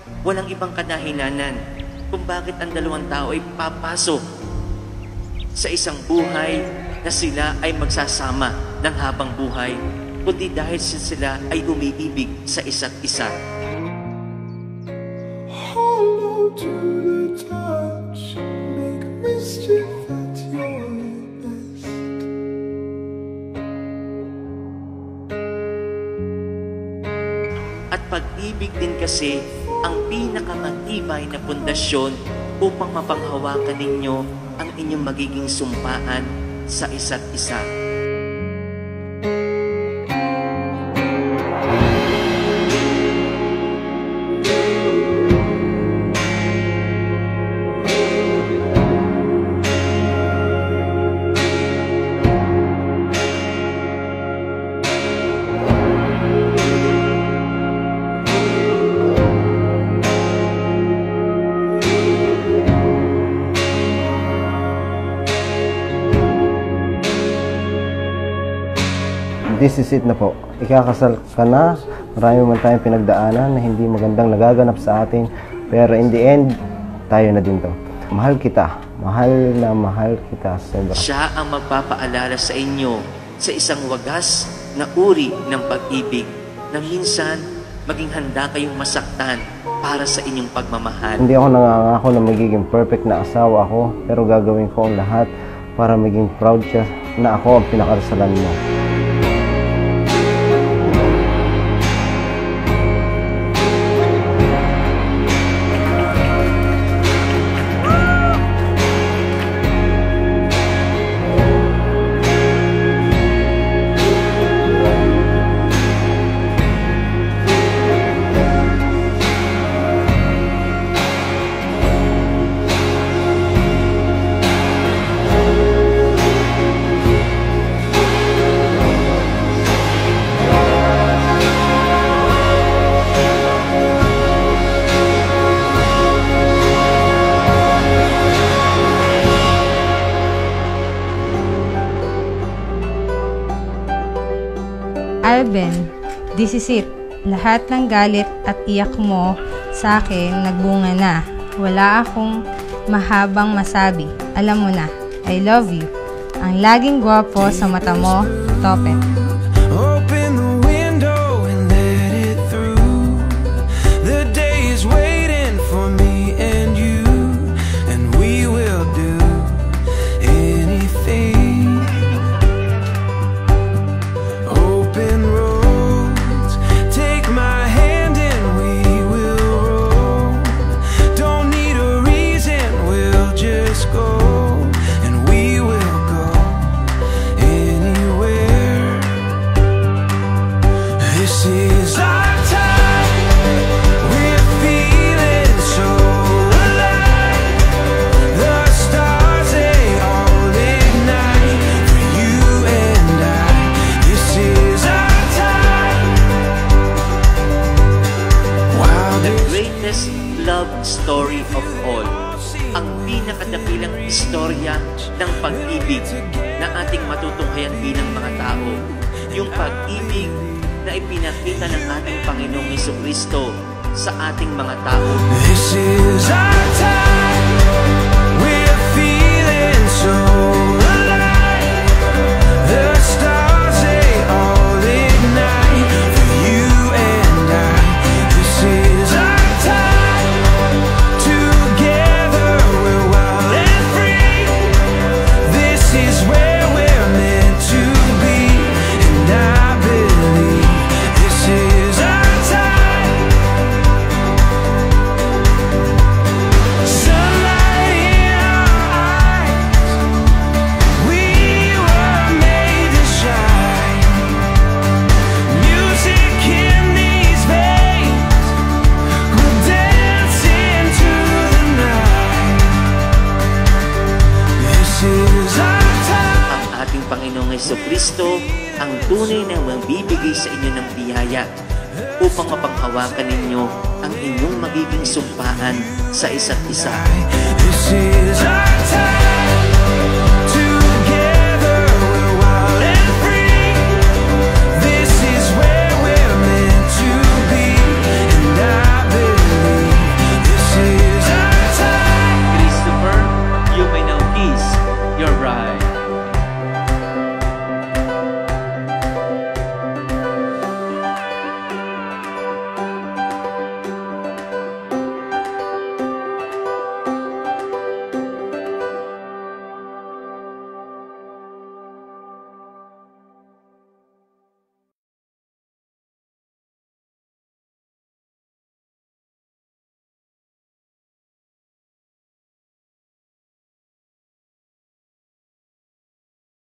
Walang ibang kadahilanan kung bakit ang dalawang tao ay papasok sa isang buhay na sila ay magsasama ng habang buhay, kundi dahil sila ay umiibig sa isa't isa. Hold to the touch, make mischief at your best. At pag-ibig din kasi ang pinakamatibay na pundasyon upang mapanghawakan ninyo ang inyong magiging sumpaan sa isa't isa. This is it na po. Ikakasal ka na. Marami man tayong pinagdaanan na hindi magandang nagaganap sa atin. Pero in the end, tayo na din to. Mahal kita. Mahal na mahal kita. Sobra. Siya ang magpapaalala sa inyo sa isang wagas na uri ng pag-ibig na minsan maging handa kayong masaktan para sa inyong pagmamahal. Hindi ako nangangako na magiging perfect na asawa ako. Pero gagawin ko ang lahat para maging proud siya na ako ang pinakarasalan mo. Alben, this is it. Lahat ng galit at iyak mo sa akin nagbunga na. Wala akong mahabang masabi. Alam mo na, I love you. Ang laging gwapo sa mata mo, Topen. Open the window and let it through. The day is waiting for me and you, and we will do anything. Open roads, take my hand and we will roll. Don't need a reason, we'll just go. This is our time, we're feeling so alive. The stars, they all ignite for you and I. This is our time. Wow, The greatest love story of all. Ang pinakadakilang istorya ng pag-ibig na ating matutunghayan bilang mga tao. Yung pag-ibig na ipinakita ng ating Panginoong Jesucristo sa ating mga tao. This is our time, we're feeling so alive. The stars, they all ignite for you and I. This is our time, together we're wild and free. This is where we're meant to be, and I believe this is our time. Sunlight in our eyes, we were made to shine. Music in these veins, we'll dance into the night. This is our time. Ang ating Panginoong Jesucristo ang tunay na magbibigay sa inyo ng biyaya upang mapanghawakan ninyo ang inyong magiging sumpaan sa isa't isa. This is our time.